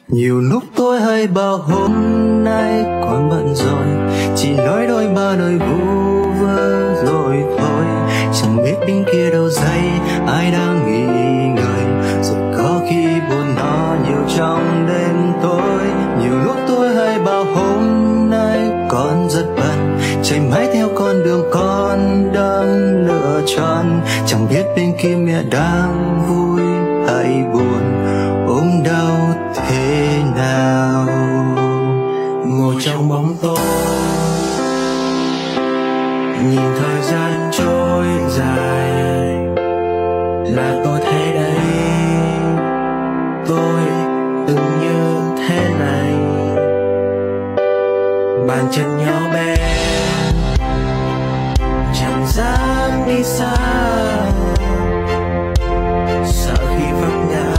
Nhiều lúc tôi hay bảo hôm nay còn bận rồi, chỉ nói đôi ba lời vu vơ rồi thôi. Chẳng biết bên kia đầu dây ai đang nghỉ ngơi, rồi có khi buồn nó nhiều trong đêm tối. Nhiều lúc tôi hay bảo hôm nay con rất bận, chạy mãi theo con đường con đang lựa chọn. Chẳng biết bên kia mẹ đang vui hay buồn, ôm đau thế nào. Ngồi trong bóng tối nhìn thời gian trôi dài, là tôi thấy đấy tôi từng như thế này. Bàn chân nhỏ bé chẳng dám đi xa, sợ khi vấp ngã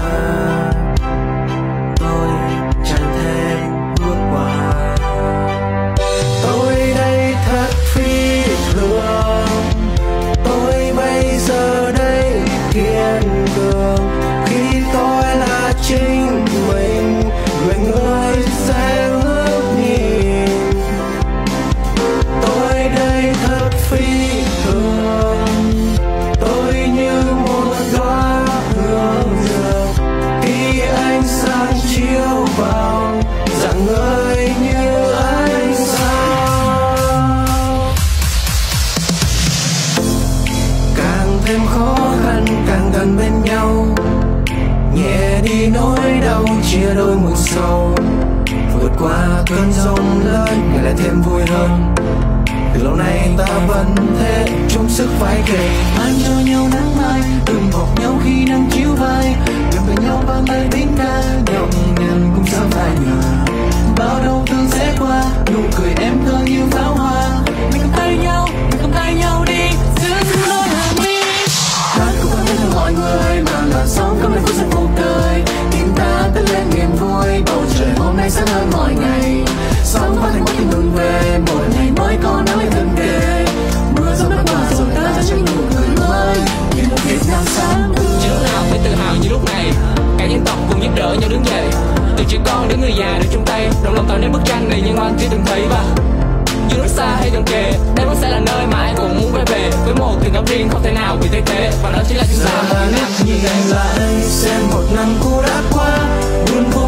tôi chẳng thể bước qua. Tôi đây thật phi thường, tôi bây giờ đây kiên cường. Khi tôi là chính mình, người người sẽ ước nhìn. Tôi đây thật phi thường, tôi như một đóa hương dược. Khi ánh sáng chiếu vào, rạng ngời như ánh sao. Càng thêm khó khăn càng gần bên nhau, nhẹ đi nỗi đau chia đôi muộn sâu. Vượt qua cơn giông lớn ngày lại thêm vui hơn. Từ lâu nay ta vẫn thế, chung sức vai kề, mang cho nhau nắng mai, ươm bọc nhau khi nắng chiếu vai. Gần bên nhau vang lên tiếng ca nhọc nhằn cũng sớm phai nhòa. Bao đau thương sẽ qua, nụ cười em thơ như pháo hoa. Mình không thay nhau, mình không thay nhau đi, giữ lối hàng mi. Hát cũng không đến mọi người mà làn sóng cắm lên cuối dần cuộc đời. Tim ta tóe lên niềm vui, bầu trời hôm nay sáng hơn mọi ngày. Sống phát thành mỗi tình đường về, mỗi ngày mới có nắng lên từng kề. Mưa gió đã qua rồi ta ra trên nụ cười mới, như một Việt Nam sáng tươi. Chưa lúc nào phải tự hào như lúc này, cả dân tộc cùng giúp đỡ nhau đứng dậy. Từ trẻ con đến người già được chung tay, đồng lòng tạo nên bức tranh này nhân oan chưa từng thấy. Và dù rất xa hay gần kề, đây vẫn sẽ là nơi mà ai cũng muốn quay về, với một tình cảm riêng không thể nào bị thay thế. Và đó chính là chúng ta. Giờ nhìn lại xem một năm cũ đã qua, buồn vô